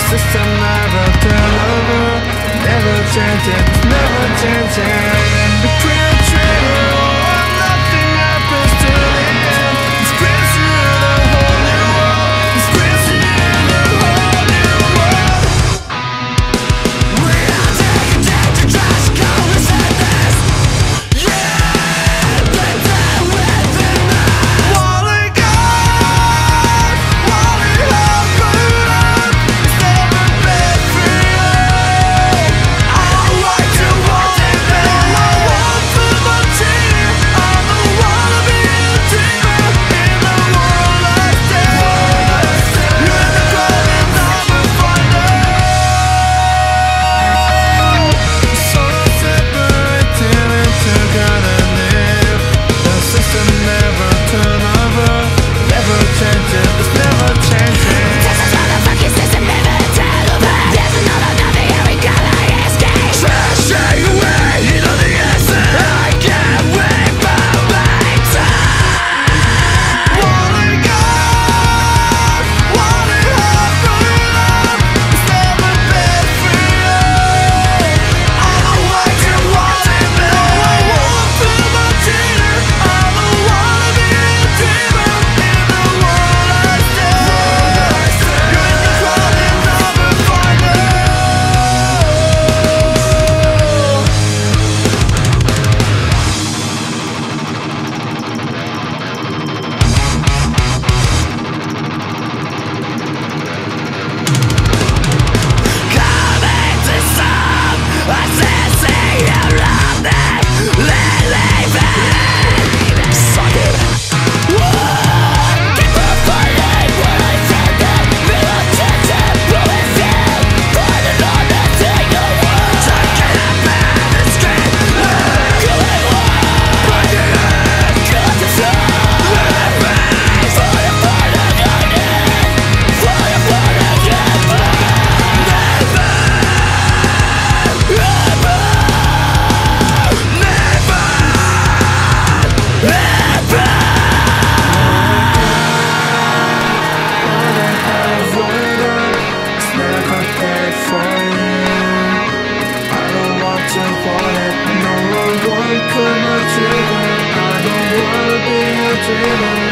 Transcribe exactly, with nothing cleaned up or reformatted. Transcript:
system never turn over, never changing, never changing. The creature traitor, or nothing happens to the end. It spreads through the whole new world. It spreads through the whole new world. We are taking death to trash, call recentness. Yeah, let that within us. Wanna go, wanna open up. It's never been free. I like to want it now. I want to the team. I don't wanna be a dreamer in the world I stand. You're in the crowd and never find out. So separated into God and Eve. The system never turn over, never changes, it's never changing. This is what the fucking system never turn over. There's another nothing here we gotta escape. Flashing away into the answer. I can't wait for my time. Wanna go, wanna open up. It's never been free. I don't like to want it now. I want to the cheater. I don't wanna be a dreamer in the world I stand. You're in the crowd and never find out. Coming to some, I said, say you love me, let leave it. Suck it. Keep on fighting when I said that. Feel a change and promise it. Fighting on the thing you want. Taking a man and scream. Going on. Breaking it. Got to stop. Let it be. Fire, fire, again. Fire, fire, again. Never. Dreamer, I don't wanna be a dreamer.